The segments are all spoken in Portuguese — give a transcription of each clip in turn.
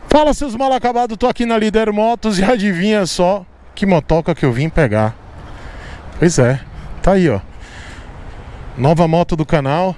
Fala, seus mal acabados, tô aqui na Líder Motos e adivinha só que motoca que eu vim pegar. Pois é, tá aí, ó. Nova moto do canal.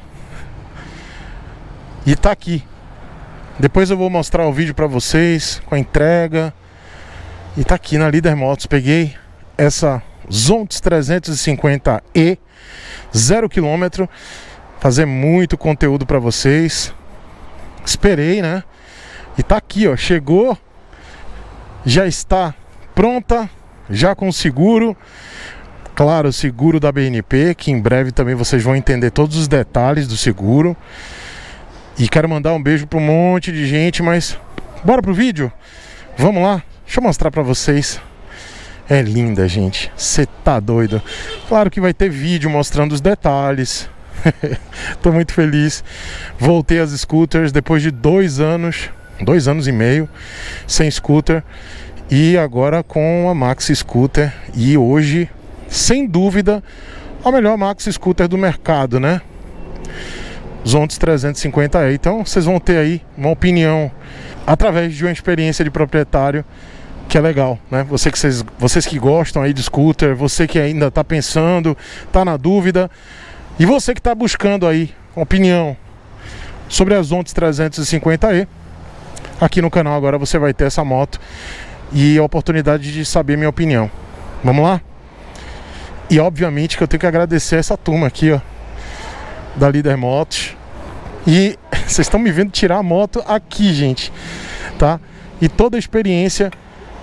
E tá aqui. Depois eu vou mostrar o vídeo pra vocês com a entrega. E tá aqui na Líder Motos. Peguei essa Zontes 350E 0 km. Fazer muito conteúdo pra vocês. Esperei, né? E tá aqui, ó, chegou, já está pronta, já com seguro, claro, o seguro da BNP, que em breve também vocês vão entender todos os detalhes do seguro. E quero mandar um beijo para um monte de gente, mas bora pro vídeo? Vamos lá, deixa eu mostrar para vocês. É linda, gente, você tá doido. Claro que vai ter vídeo mostrando os detalhes. Tô muito feliz. Voltei às scooters depois de 2 anos. 2 anos e meio sem scooter e agora com a Maxi Scooter, e hoje, sem dúvida, a melhor Maxi Scooter do mercado, né? Zontes 350E. Então vocês vão ter aí uma opinião através de uma experiência de proprietário, que é legal, né? Vocês que gostam aí de scooter, você que ainda tá pensando, tá na dúvida, e você que tá buscando aí uma opinião sobre a Zontes 350E, aqui no canal agora você vai ter essa moto e a oportunidade de saber minha opinião. Vamos lá? E obviamente que eu tenho que agradecer essa turma aqui, ó, da Líder Motos. E vocês estão me vendo tirar a moto aqui, gente, tá? E toda a experiência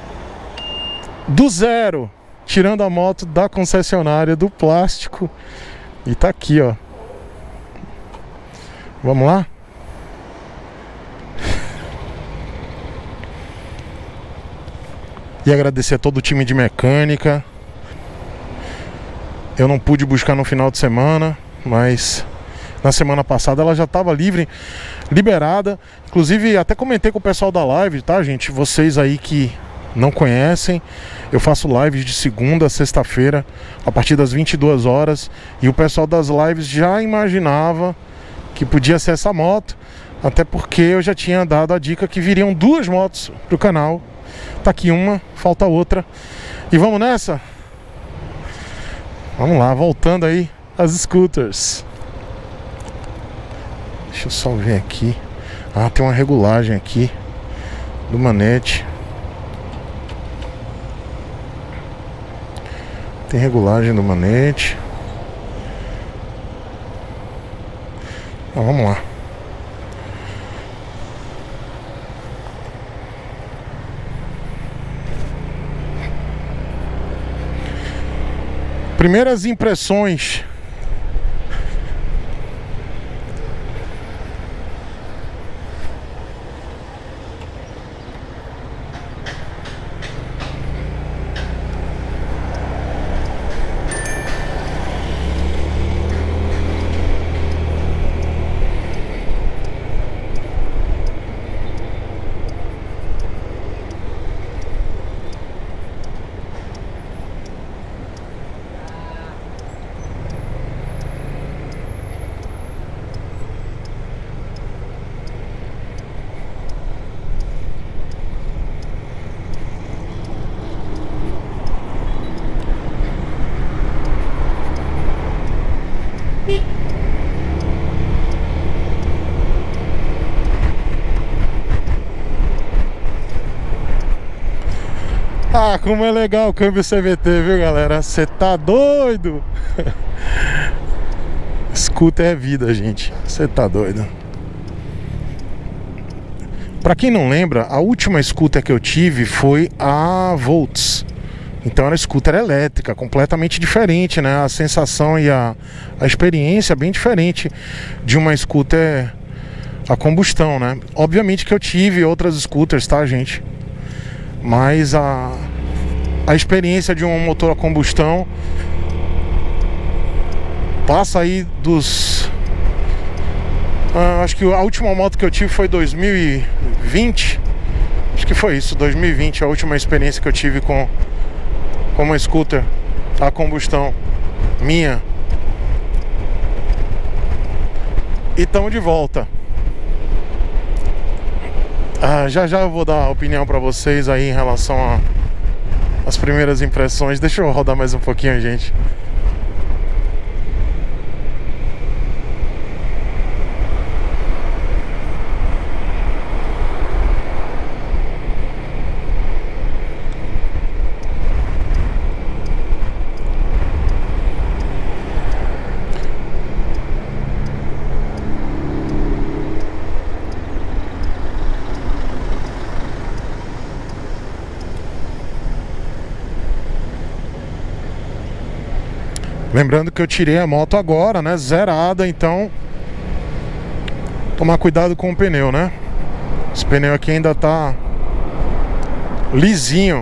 do zero, tirando a moto da concessionária, do plástico. E tá aqui, ó. Vamos lá? E agradecer a todo o time de mecânica. Eu não pude buscar no final de semana, mas na semana passada ela já estava liberada. Inclusive até comentei com o pessoal da live, tá, gente? Vocês aí que não conhecem, eu faço lives de segunda a sexta-feira a partir das 22 horas. E o pessoal das lives já imaginava que podia ser essa moto, até porque eu já tinha dado a dica que viriam 2 motos pro canal. Tá aqui uma, falta outra. E vamos nessa? Vamos lá, voltando aí as scooters. Deixa eu só ver aqui. Ah, tem uma regulagem aqui do manete. Tem regulagem do manete. Então, vamos lá. Primeiras impressões. Ah, como é legal o câmbio CVT, viu, galera? Você tá doido? Scooter é vida, gente. Você tá doido. Pra quem não lembra, a última scooter que eu tive foi a Volts. Então era scooter elétrica, completamente diferente, né? A sensação e a experiência bem diferente de uma scooter a combustão, né? Obviamente que eu tive outras scooters, tá, gente? Mas a experiência de um motor a combustão passa aí dos... acho que a última moto que eu tive foi 2020. Acho que foi isso, 2020, a última experiência que eu tive com uma scooter a combustão minha. E tamo de volta. Já já eu vou dar a opinião pra vocês aí em relação às primeiras impressões. Deixa eu rodar mais um pouquinho, gente. Lembrando que eu tirei a moto agora, né, zerada, então tomar cuidado com o pneu, né? Esse pneu aqui ainda tá lisinho.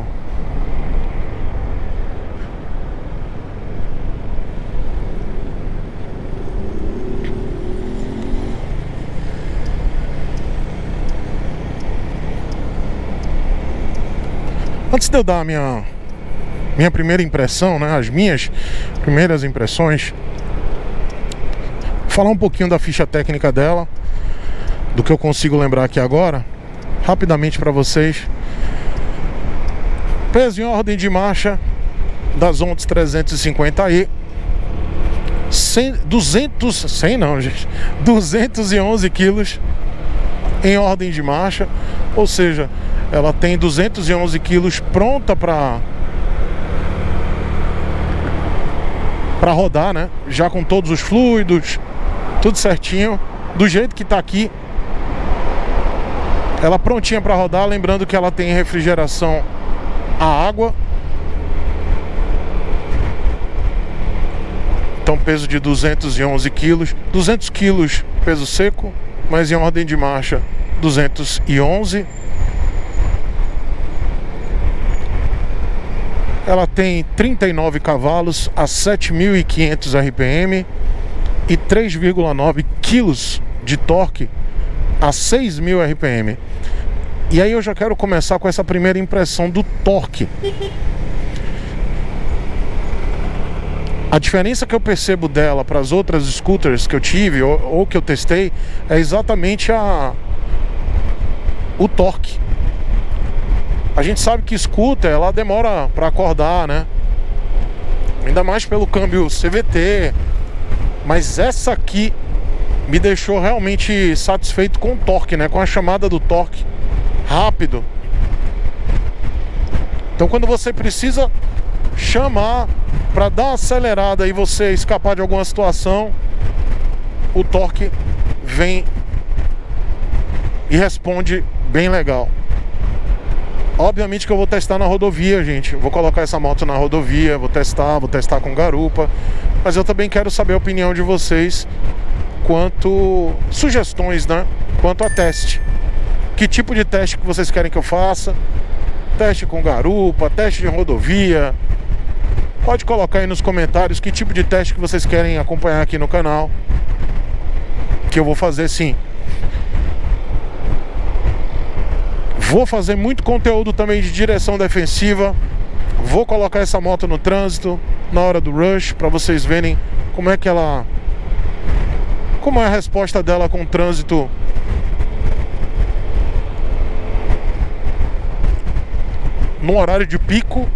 Antes de eu dar a minha primeira impressão, né, as minhas primeiras impressões, falar um pouquinho da ficha técnica dela, do que eu consigo lembrar aqui agora, rapidamente para vocês. Peso em ordem de marcha da Zontes 350e, 211 quilos em ordem de marcha, ou seja, ela tem 211 quilos pronta para rodar, né? Já com todos os fluidos, tudo certinho, do jeito que tá aqui. Ela prontinha para rodar, lembrando que ela tem refrigeração a água. Então peso de 211 quilos, 200 quilos peso seco, mas em ordem de marcha 211. Ela tem 39 cavalos a 7.500 RPM e 3,9 quilos de torque a 6.000 RPM. E aí eu já quero começar com essa primeira impressão do torque. A diferença que eu percebo dela para as outras scooters que eu tive ou que eu testei é exatamente o torque. A gente sabe que scooter, ela demora para acordar, né? Ainda mais pelo câmbio CVT. Mas essa aqui me deixou realmente satisfeito com o torque, né? Com a chamada do torque rápido. Então quando você precisa chamar para dar uma acelerada e você escapar de alguma situação, o torque vem e responde bem legal. Obviamente que eu vou testar na rodovia, gente. Vou colocar essa moto na rodovia, vou testar com garupa. Mas eu também quero saber a opinião de vocês quanto sugestões, né? Quanto a teste. Que tipo de teste que vocês querem que eu faça? Teste com garupa, teste de rodovia. Pode colocar aí nos comentários que tipo de teste que vocês querem acompanhar aqui no canal, que eu vou fazer sim. Vou fazer muito conteúdo também de direção defensiva. Vou colocar essa moto no trânsito na hora do rush para vocês verem como é a resposta dela com o trânsito no horário de pico,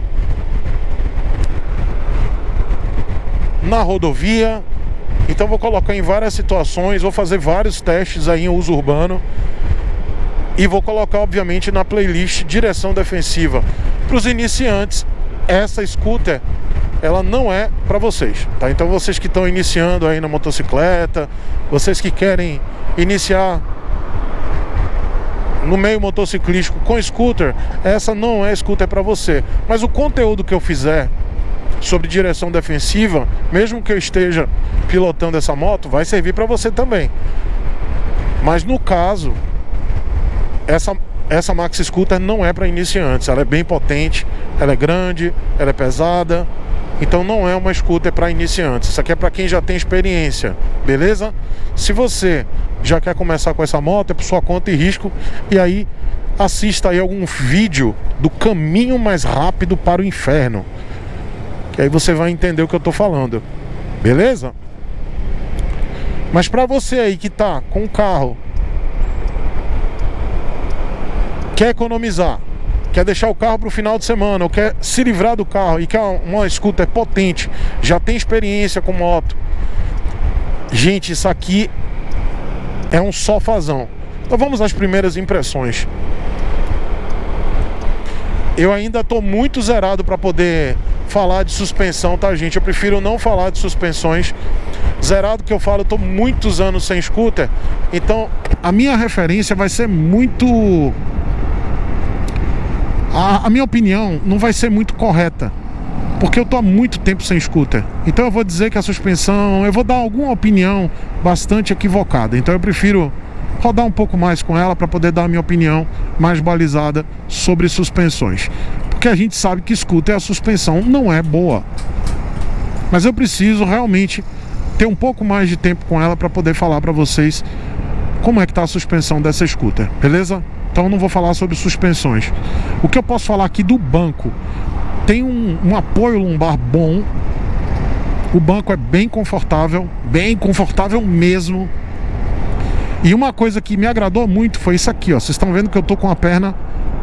na rodovia. Então vou colocar em várias situações, vou fazer vários testes aí em uso urbano. E vou colocar, obviamente, na playlist direção defensiva. Para os iniciantes, essa scooter, ela não é para vocês, tá? Então vocês que estão iniciando aí na motocicleta, vocês que querem iniciar no meio motociclístico com scooter, essa não é scooter para você. Mas o conteúdo que eu fizer sobre direção defensiva, mesmo que eu esteja pilotando essa moto, vai servir para você também. Mas no caso, essa Maxi Scooter não é para iniciantes. Ela é bem potente, ela é grande, ela é pesada. Então não é uma scooter para iniciantes. Isso aqui é para quem já tem experiência, beleza? Se você já quer começar com essa moto, é por sua conta e risco. E aí assista aí algum vídeo do caminho mais rápido para o inferno, que aí você vai entender o que eu tô falando, beleza? Mas para você aí que tá com o carro quer economizar, quer deixar o carro para o final de semana, ou quer se livrar do carro e quer uma scooter potente, já tem experiência com moto, gente, isso aqui é um sofazão. Então vamos às primeiras impressões. Eu ainda estou muito zerado para poder falar de suspensão, tá, gente? Eu prefiro não falar de suspensões. Zerado que eu falo, eu tô muitos anos sem scooter, então a minha referência vai ser muito... A minha opinião não vai ser muito correta, porque eu tô há muito tempo sem scooter. Então eu vou dizer que a suspensão, eu vou dar alguma opinião bastante equivocada. Então eu prefiro rodar um pouco mais com ela para poder dar a minha opinião mais balizada sobre suspensões, porque a gente sabe que scooter, a suspensão não é boa, mas eu preciso realmente ter um pouco mais de tempo com ela para poder falar para vocês como é que tá a suspensão dessa scooter, beleza? Então não vou falar sobre suspensões. O que eu posso falar aqui do banco, tem um apoio lombar bom, o banco é bem confortável mesmo. E uma coisa que me agradou muito foi isso aqui, ó. Vocês estão vendo que eu tô com a perna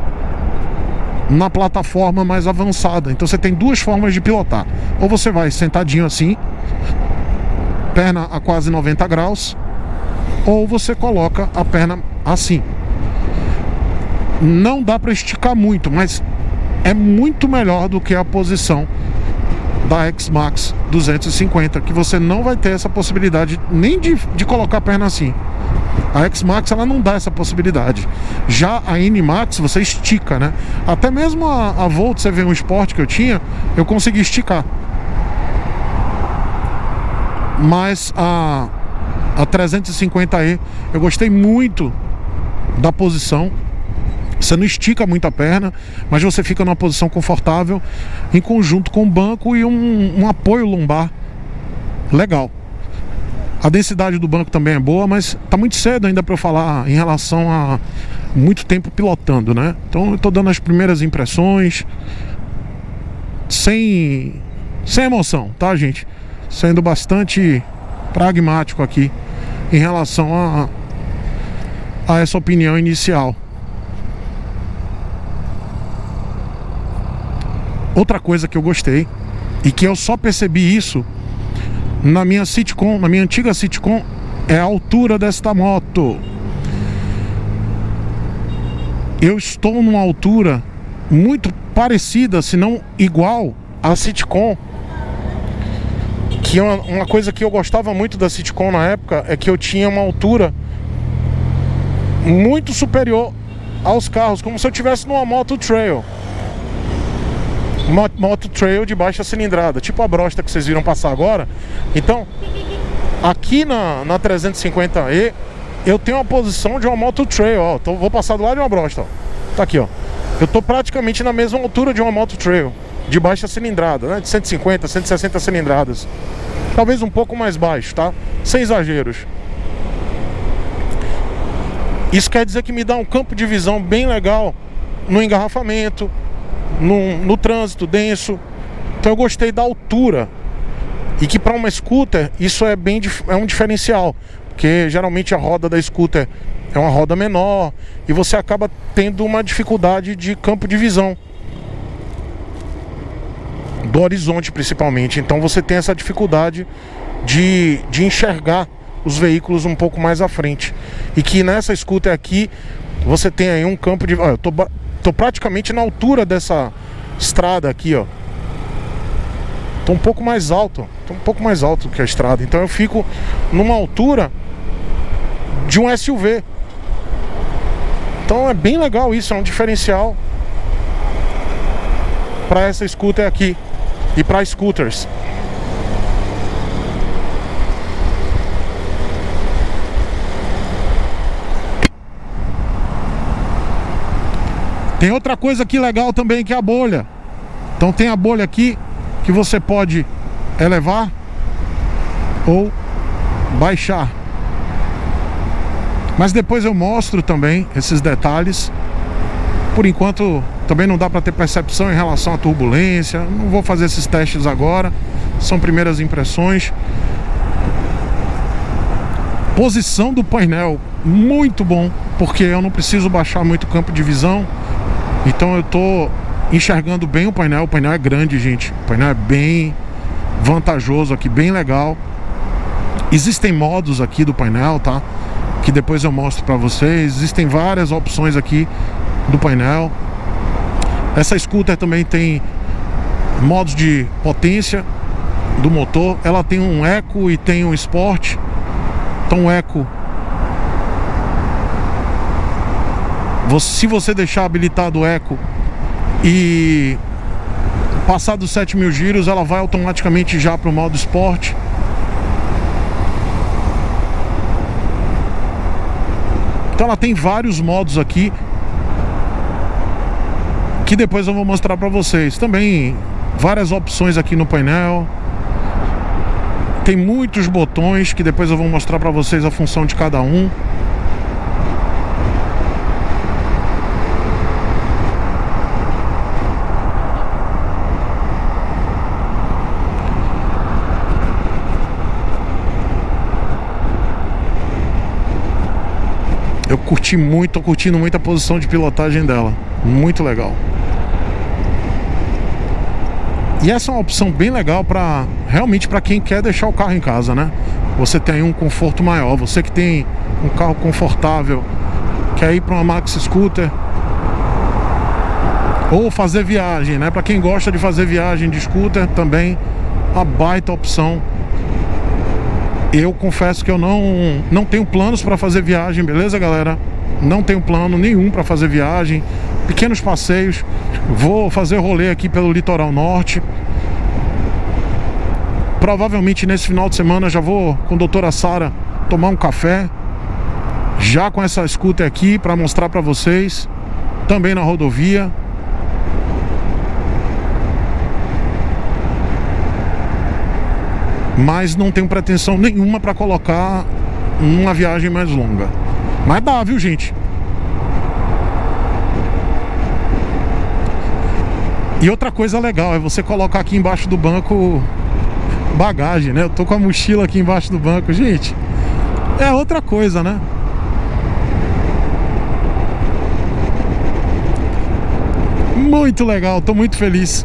na plataforma mais avançada. Então você tem duas formas de pilotar. Ou você vai sentadinho assim, perna a quase 90 graus, ou você coloca a perna assim. Não dá para esticar muito, mas é muito melhor do que a posição da X-Max 250, que você não vai ter essa possibilidade nem de colocar a perna assim. A X-Max, ela não dá essa possibilidade. Já a N-Max você estica, né? Até mesmo a Volt CV1 Sport que eu tinha, eu consegui esticar. Mas a 350e, eu gostei muito da posição. Você não estica muito a perna, mas você fica numa posição confortável, em conjunto com o banco e um apoio lombar legal. A densidade do banco também é boa, mas tá muito cedo ainda para eu falar em relação a muito tempo pilotando, né? Então eu tô dando as primeiras impressões sem emoção, tá, gente? Sendo bastante pragmático aqui em relação a essa opinião inicial. Outra coisa que eu gostei, e que eu só percebi isso na minha Citicon, na minha antiga Citicon, é a altura desta moto. Eu estou numa altura muito parecida, se não igual, à Citicon. Que uma coisa que eu gostava muito da Citicon na época é que eu tinha uma altura muito superior aos carros, como se eu estivesse numa moto trail. Uma moto trail de baixa cilindrada, tipo a Brosta que vocês viram passar agora. Então, aqui na 350e, eu tenho uma posição de uma moto trail, ó. Vou passar do lado de uma Brosta, ó. Tá aqui, ó. Eu tô praticamente na mesma altura de uma moto trail de baixa cilindrada, né? De 150, 160 cilindradas. Talvez um pouco mais baixo, tá? Sem exageros. Isso quer dizer que me dá um campo de visão bem legal no engarrafamento, no trânsito denso. Então eu gostei da altura. E que para uma scooter isso é um diferencial, porque geralmente a roda da scooter é uma roda menor e você acaba tendo uma dificuldade de campo de visão do horizonte, principalmente. Então você tem essa dificuldade de enxergar os veículos um pouco mais à frente. E que nessa scooter aqui você tem aí um campo de... Olha, eu tô praticamente na altura dessa estrada aqui, ó. Tô um pouco mais alto, que a estrada. Então eu fico numa altura de um SUV. Então é bem legal isso, é um diferencial para essa scooter aqui e para scooters. Tem outra coisa aqui legal também, que é a bolha. Então tem a bolha aqui que você pode elevar ou baixar. Mas depois eu mostro também esses detalhes. Por enquanto também não dá para ter percepção em relação à turbulência. Não vou fazer esses testes agora. São primeiras impressões. Posição do painel, muito bom. porque eu não preciso baixar muito o campo de visão. Então eu tô enxergando bem o painel. O painel é grande, gente. O painel é bem vantajoso aqui, bem legal. Existem modos aqui do painel, tá? Que depois eu mostro pra vocês. Existem várias opções aqui do painel. Essa scooter também tem modos de potência do motor. Ela tem um Eco e tem um Sport. Então o Eco, se você deixar habilitado o Eco e passar dos 7.000 giros, ela vai automaticamente já para o modo Sport. Então ela tem vários modos aqui, que depois eu vou mostrar para vocês. Também várias opções aqui no painel. Tem muitos botões que depois eu vou mostrar para vocês a função de cada um. Eu curti muito, tô curtindo muito a posição de pilotagem dela. Muito legal. E essa é uma opção bem legal para realmente para quem quer deixar o carro em casa, né? Você tem um conforto maior. Você que tem um carro confortável, quer ir para uma Maxi Scooter ou fazer viagem, né? Para quem gosta de fazer viagem de scooter, também uma baita opção. Eu confesso que eu não tenho planos para fazer viagem, beleza, galera? Não tenho plano nenhum para fazer viagem. Pequenos passeios. Vou fazer rolê aqui pelo litoral norte. Provavelmente nesse final de semana já vou com a doutora Sara tomar um café, já com essa scooter aqui, para mostrar para vocês. Também na rodovia. Mas não tenho pretensão nenhuma para colocar numa viagem mais longa. Mas dá, viu, gente? E outra coisa legal é você colocar aqui embaixo do banco bagagem, né? Eu tô com a mochila aqui embaixo do banco, gente. É outra coisa, né? Muito legal, tô muito feliz.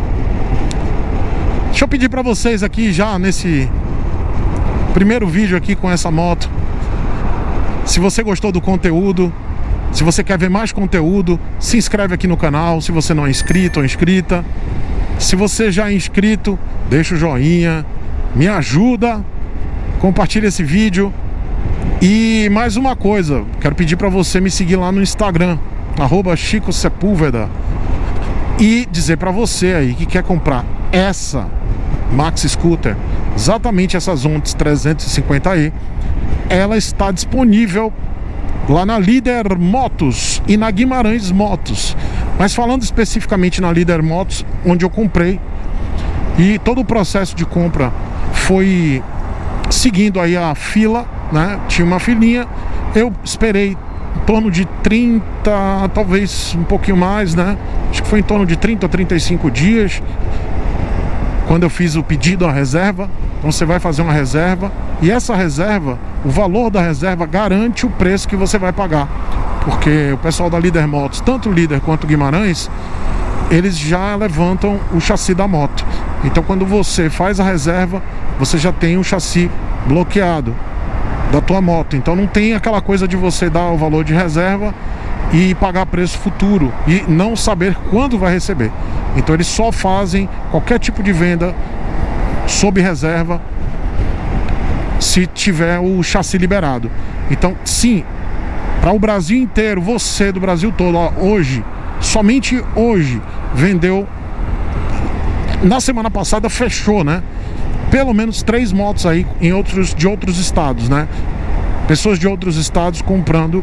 Deixa eu pedir pra vocês aqui já nesse primeiro vídeo aqui com essa moto, se você gostou do conteúdo, se você quer ver mais conteúdo, se inscreve aqui no canal. Se você não é inscrito ou inscrita, se você já é inscrito, deixa o joinha, me ajuda, compartilha esse vídeo. E mais uma coisa, quero pedir pra você me seguir lá no Instagram, @ChicoSepúlveda, e dizer pra você aí que quer comprar essa Maxi Scooter, exatamente essa Zontes 350e, ela está disponível lá na Líder Motos e na Guimarães Motos. Mas falando especificamente na Líder Motos, onde eu comprei, e todo o processo de compra foi seguindo aí a fila, né? Tinha uma filinha, eu esperei em torno de 30, talvez um pouquinho mais, né? Acho que foi em torno de 30 a 35 dias quando eu fiz o pedido, a reserva. Então você vai fazer uma reserva, e essa reserva, o valor da reserva garante o preço que você vai pagar, porque o pessoal da Líder Motos, tanto o Líder quanto o Guimarães, eles já levantam o chassi da moto. Então quando você faz a reserva, você já tem o chassi bloqueado da tua moto. Então não tem aquela coisa de você dar o valor de reserva e pagar preço futuro e não saber quando vai receber. Então eles só fazem qualquer tipo de venda sob reserva se tiver o chassi liberado. Então sim, para o Brasil inteiro, você do Brasil todo, ó, hoje, somente hoje, vendeu, na semana passada fechou, né? Pelo menos 3 motos aí de outros estados, né? Pessoas de outros estados comprando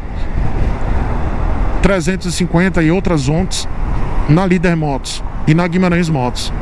350 e outras Zontes na Líder Motos e na Guimarães Motos.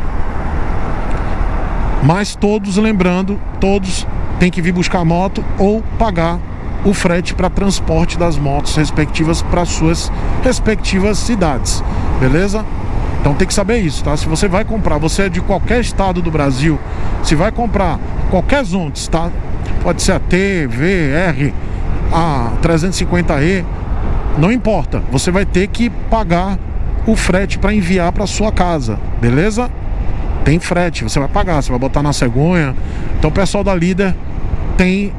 Mas todos, lembrando, todos têm que vir buscar a moto ou pagar o frete para transporte das motos respectivas para suas respectivas cidades, beleza? Então tem que saber isso, tá? Se você vai comprar, você é de qualquer estado do Brasil, se vai comprar qualquer Zontes, tá? Pode ser a T, V, R, a 350e, não importa, você vai ter que pagar o frete para enviar para sua casa, beleza? Tem frete, você vai pagar, você vai botar na cegonha. Então o pessoal da Líder tem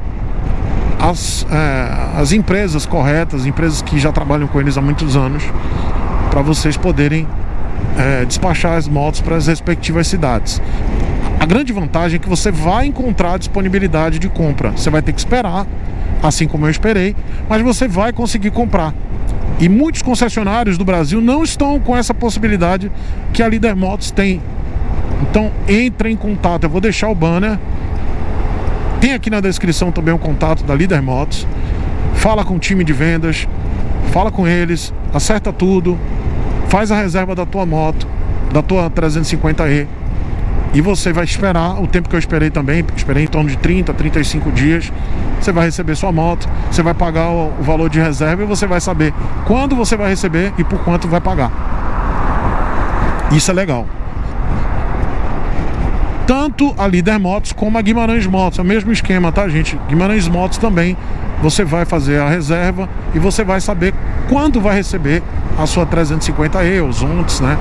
as empresas corretas, empresas que já trabalham com eles há muitos anos, para vocês poderem despachar as motos para as respectivas cidades. A grande vantagem é que você vai encontrar disponibilidade de compra. Você vai ter que esperar, assim como eu esperei, mas você vai conseguir comprar. E muitos concessionários do Brasil não estão com essa possibilidade que a Líder Motos tem. Então entre em contato, eu vou deixar o banner. Tem aqui na descrição também o contato da Líder Motos. Fala com o time de vendas, fala com eles, acerta tudo, faz a reserva da tua moto, da tua 350e. E você vai esperar o tempo que eu esperei também. Esperei em torno de 30, 35 dias. Você vai receber sua moto, você vai pagar o valor de reserva e você vai saber quando você vai receber e por quanto vai pagar. Isso é legal. Tanto a Líder Motos como a Guimarães Motos, é o mesmo esquema, tá, gente? Guimarães Motos também, você vai fazer a reserva e você vai saber quando vai receber a sua 350e, os Onix, né?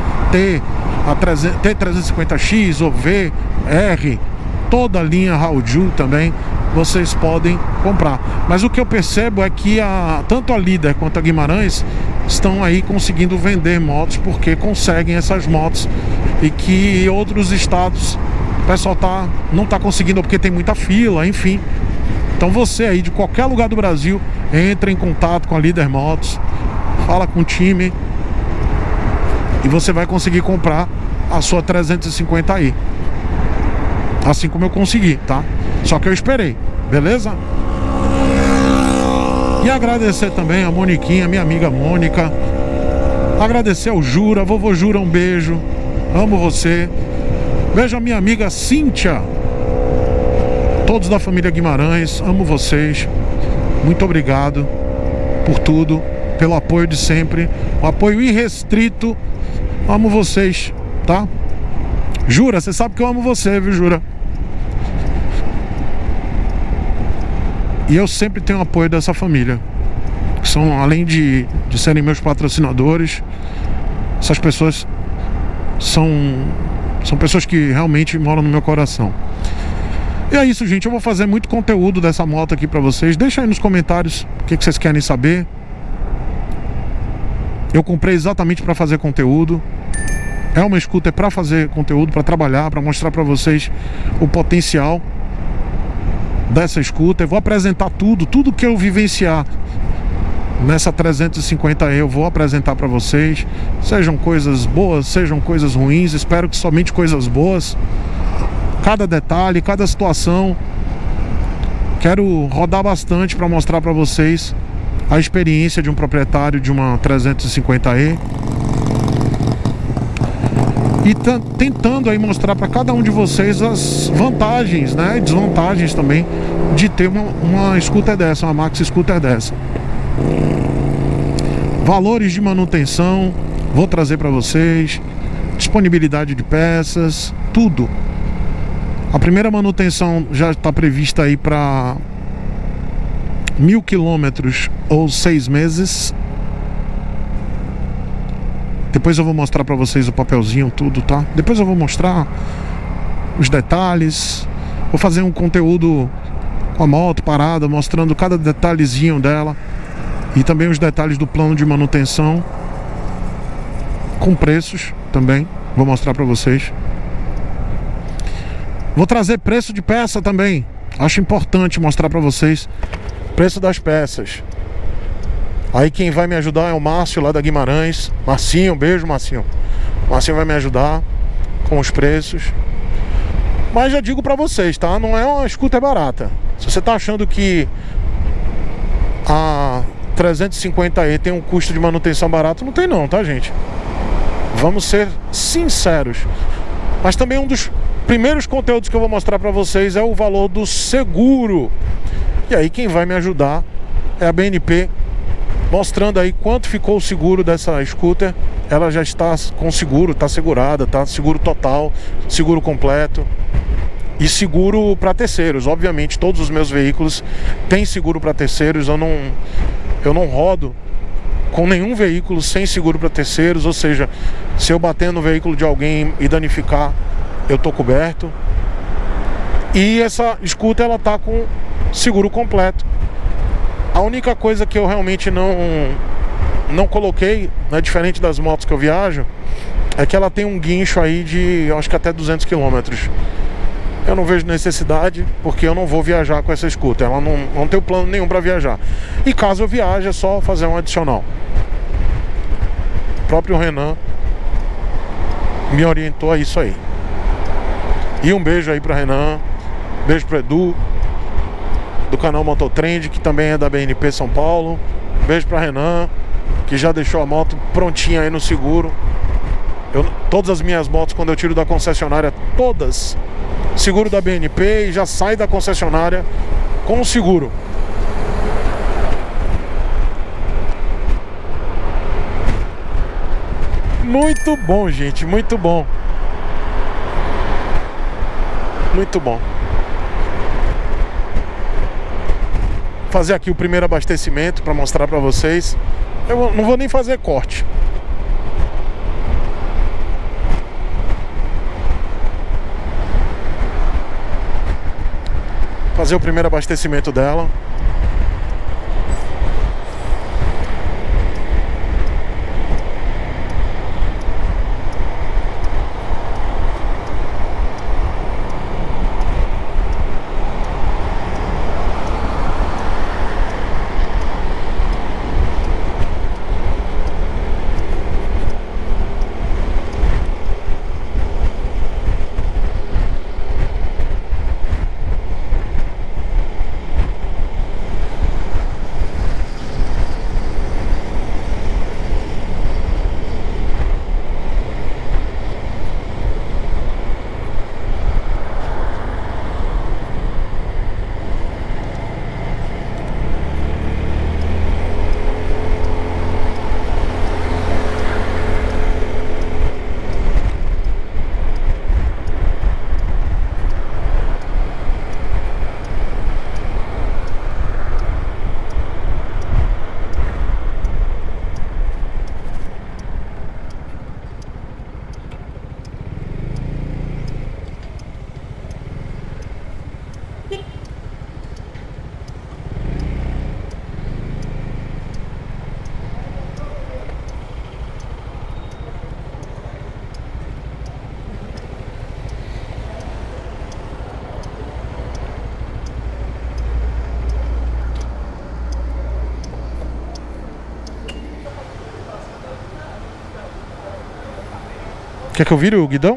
T350X ou V, R, toda a linha Hauju também vocês podem comprar. Mas o que eu percebo é que tanto a Líder quanto a Guimarães estão aí conseguindo vender motos porque conseguem essas motos e que outros estados o pessoal não está conseguindo porque tem muita fila, enfim. Então você aí de qualquer lugar do Brasil, entra em contato com a Líder Motos, fala com o time e você vai conseguir comprar a sua 350i. Assim como eu consegui, tá? Só que eu esperei, beleza? E agradecer também a Moniquinha, minha amiga Mônica. Agradecer ao Jura, vovô Jura, um beijo. Amo você. Beijo a minha amiga Cíntia. Todos da família Guimarães, amo vocês. Muito obrigado por tudo, pelo apoio de sempre, o apoio irrestrito. Amo vocês, tá? Jura, você sabe que eu amo você, viu, Jura? E eu sempre tenho apoio dessa família, que são, além de serem meus patrocinadores, essas pessoas são pessoas que realmente moram no meu coração. E é isso, gente. Eu vou fazer muito conteúdo dessa moto aqui pra vocês. Deixa aí nos comentários o que vocês querem saber. Eu comprei exatamente pra fazer conteúdo. É uma scooter pra fazer conteúdo, pra trabalhar, pra mostrar pra vocês o potencial dessa scooter. Eu vou apresentar tudo que eu vivenciar nessa 350e eu vou apresentar para vocês. Sejam coisas boas, sejam coisas ruins. Espero que somente coisas boas. Cada detalhe, cada situação. Quero rodar bastante para mostrar para vocês a experiência de um proprietário de uma 350e. E tentando aí mostrar para cada um de vocês as vantagens, né, e desvantagens também de ter uma scooter dessa, uma maxi scooter dessa. Valores de manutenção, vou trazer para vocês. Disponibilidade de peças, tudo. A primeira manutenção já está prevista aí para 1000 quilômetros ou 6 meses. Depois eu vou mostrar para vocês o papelzinho, tudo, tá? Depois eu vou mostrar os detalhes. Vou fazer um conteúdo com a moto parada, mostrando cada detalhezinho dela. E também os detalhes do plano de manutenção, com preços também, vou mostrar para vocês. Vou trazer preço de peça também. Acho importante mostrar para vocês preço das peças. Aí quem vai me ajudar é o Márcio lá da Guimarães. Marcinho, um beijo, Marcinho. Marcinho vai me ajudar com os preços. Mas já digo para vocês, tá? Não é uma scooter barata. Se você tá achando que a 350e tem um custo de manutenção barato, não tem não, tá, gente? Vamos ser sinceros. Mas também um dos primeiros conteúdos que eu vou mostrar para vocês é o valor do seguro. E aí quem vai me ajudar é a BNP, mostrando aí quanto ficou o seguro dessa scooter. Ela já está com seguro, está segurada, tá? Seguro total, seguro completo. E seguro para terceiros. Obviamente todos os meus veículos têm seguro para terceiros. Eu não rodo com nenhum veículo sem seguro para terceiros, ou seja, se eu bater no veículo de alguém e danificar, eu tô coberto. E essa scooter ela tá com seguro completo. A única coisa que eu realmente não coloquei, né, diferente das motos que eu viajo, é que ela tem um guincho aí de, eu acho que até 200 km. Eu não vejo necessidade, porque eu não vou viajar com essa scooter. Ela não tem plano nenhum para viajar. E caso eu viaje, é só fazer um adicional. O próprio Renan me orientou a isso aí. E um beijo aí para Renan, beijo pro Edu, do canal Mototrend, que também é da BNP São Paulo. Beijo para Renan, que já deixou a moto prontinha aí no seguro. Todas as minhas motos, quando eu tiro da concessionária, todas seguro da BNP, e já sai da concessionária com o seguro. Muito bom, gente, muito bom. Muito bom. Fazer aqui o primeiro abastecimento para mostrar para vocês. Eu não vou nem fazer corte. Fazer o primeiro abastecimento dela. Quer que eu vire o guidão?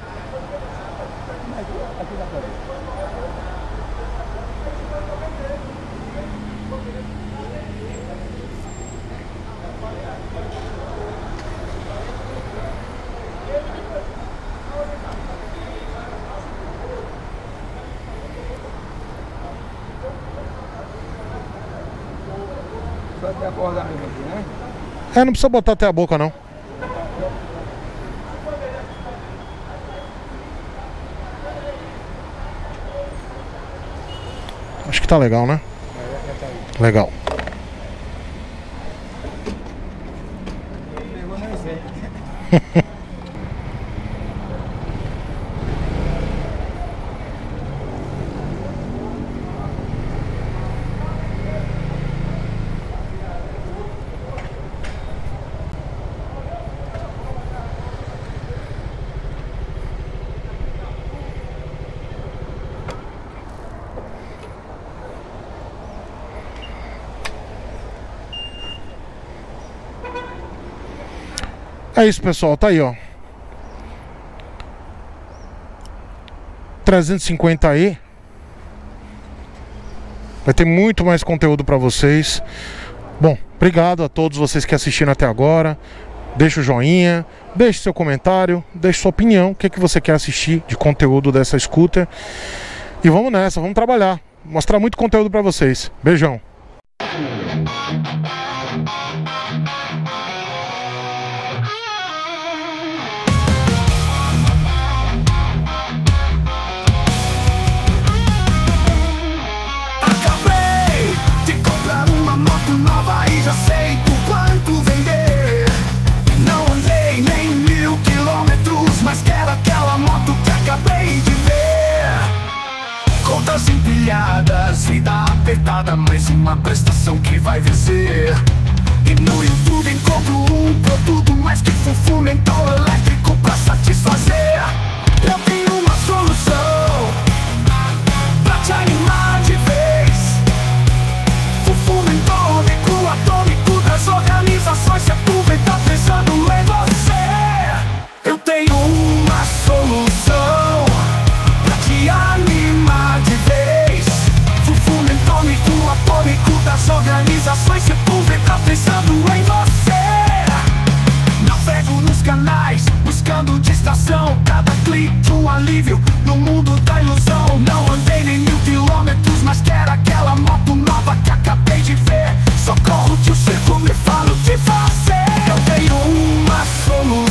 Só até a borda mesmo aqui, né? É, não precisa botar até a boca não. Acho que tá legal, né? Legal. Pegou nem sei. É isso, pessoal, tá aí, ó. 350e. Vai ter muito mais conteúdo pra vocês. Bom, obrigado a todos vocês que assistiram até agora. Deixa o joinha, deixe seu comentário, deixe sua opinião, o que é que você quer assistir de conteúdo dessa scooter. E vamos nessa, vamos trabalhar, mostrar muito conteúdo pra vocês. Beijão. Acabei de comprar uma moto nova e já sei por quanto geração que vai vencer. E no YouTube encontro um produto mais que fundamental elétrico pra satisfazer. Eu tenho uma solução pra te animar de vez. Fundamental atômico das organizações se aproveita pensando em você. Eu tenho uma solução pra te animar de vez. Fundamental atômico das organizações se aproveita pensando em você. Navego nos canais, buscando distração. Cada clique um alívio no mundo da ilusão. Não andei nem 1000 quilômetros, mas quero aquela moto nova que acabei de ver. Socorro que o circo me fala o que fazer. Eu tenho uma solução